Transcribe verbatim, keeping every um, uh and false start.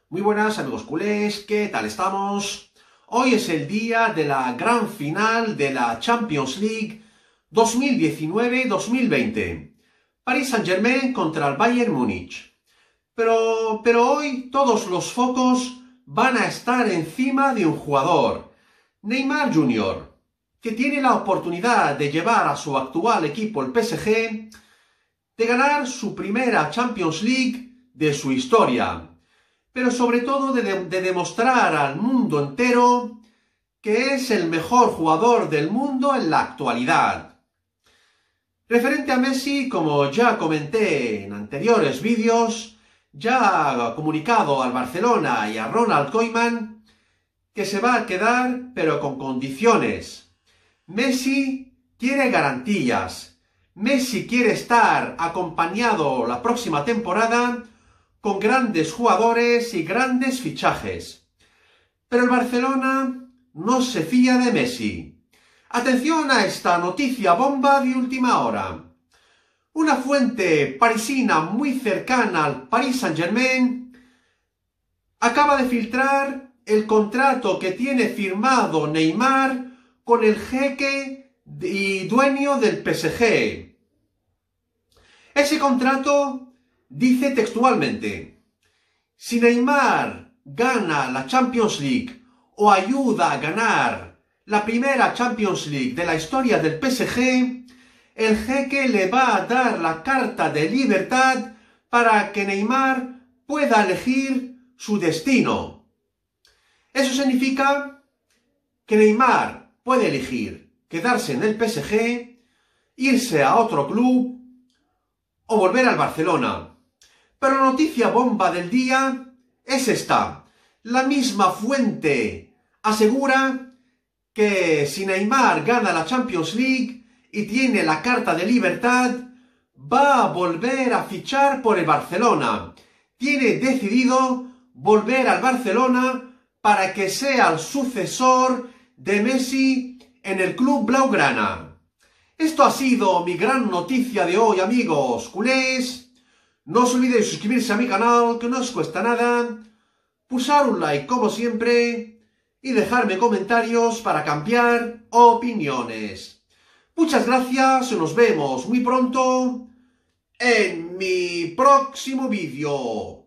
Muy buenas amigos culés, ¿qué tal estamos? Hoy es el día de la gran final de la Champions League dos mil diecinueve dos mil veinte. Paris Saint-Germain contra el Bayern Múnich. Pero, pero hoy todos los focos van a estar encima de un jugador, Neymar junior, que tiene la oportunidad de llevar a su actual equipo, el P S G, de ganar su primera Champions League de su historia, pero sobre todo de, de, de demostrar al mundo entero que es el mejor jugador del mundo en la actualidad. Referente a Messi, como ya comenté en anteriores vídeos, ya ha comunicado al Barcelona y a Ronald Koeman que se va a quedar, pero con condiciones. Messi quiere garantías. Messi quiere estar acompañado la próxima temporada con grandes jugadores y grandes fichajes. Pero el Barcelona no se fía de Messi. Atención a esta noticia bomba de última hora. Una fuente parisina muy cercana al Paris Saint-Germain acaba de filtrar el contrato que tiene firmado Neymar con el jeque y dueño del P S G. Ese contrato dice textualmente: si Neymar gana la Champions League o ayuda a ganar la primera Champions League de la historia del P S G, el jeque le va a dar la carta de libertad para que Neymar pueda elegir su destino. Eso significa que Neymar puede elegir quedarse en el P S G, irse a otro club o volver al Barcelona. Pero la noticia bomba del día es esta. La misma fuente asegura que si Neymar gana la Champions League y tiene la carta de libertad, va a volver a fichar por el Barcelona. Tiene decidido volver al Barcelona para que sea el sucesor de Messi en el club blaugrana. Esto ha sido mi gran noticia de hoy, amigos culés. No os olvidéis de suscribirse a mi canal, que no os cuesta nada, pulsar un like como siempre y dejarme comentarios para cambiar opiniones. Muchas gracias y nos vemos muy pronto en mi próximo vídeo.